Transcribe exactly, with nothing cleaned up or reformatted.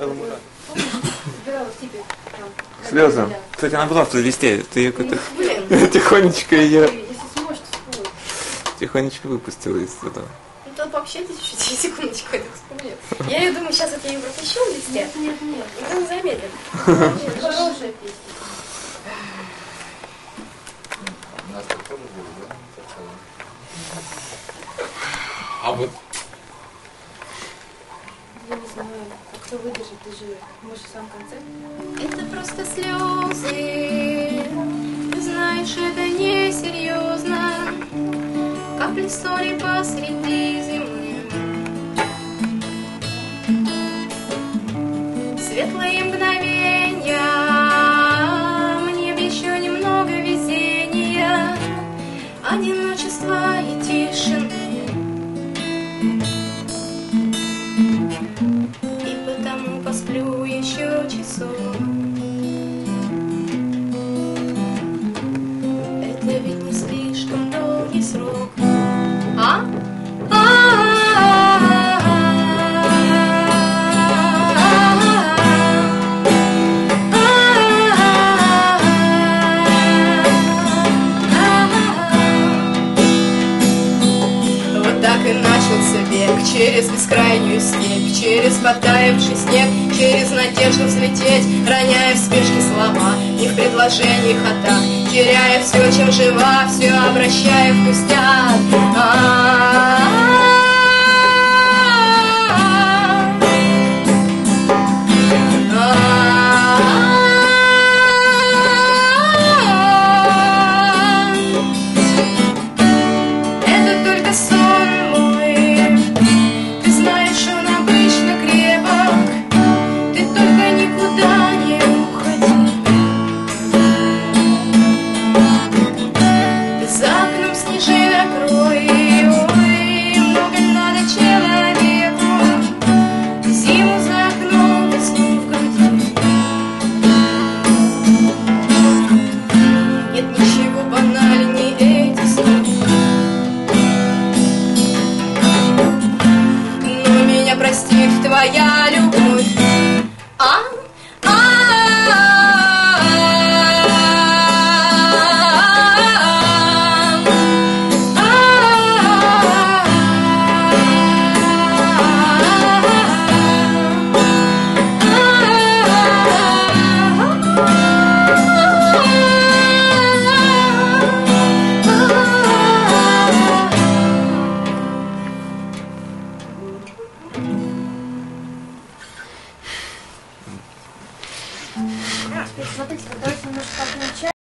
Слезы. Кстати, она была в плейлисте. Ты ее как-то тихонечко ее тихонечко выпустила из этого. Ну то пообщайтесь чуть-чуть, секундочку, это вспомню. Я ее думаю, сейчас вот я ее пропущу в листе. Нет, нет, нет. И он заметит. Хорошая песня. У нас тут тоже было, да? А вот... Я не знаю, а кто выдержит, ты же, мы же сам концерт. Это просто слезы. Ты знаешь, это несерьезно. Капли соли посреди зимы. Светлые мгновения. Мне бы еще немного везения, одиночества и тишины. И потому посплю еще часов. Это ведь не слишком долгий срок. А? Вот так и начался бег через бескрайнюю степь, через потаявший снег, через надежду взлететь, роняя в спешке слова, не в предложениях, а так, теряя все, чем жива, все обращая в пустяк. Это только сон мой, ты знаешь, он обычно крепок, ты только никуда не уходи. За окном снежинок рой, ой, много надо человеку, зиму за окном, весну в груди. Нет ничего банальней этих слов, но меня простит твоя любовь. А? Смотрите, когда немножко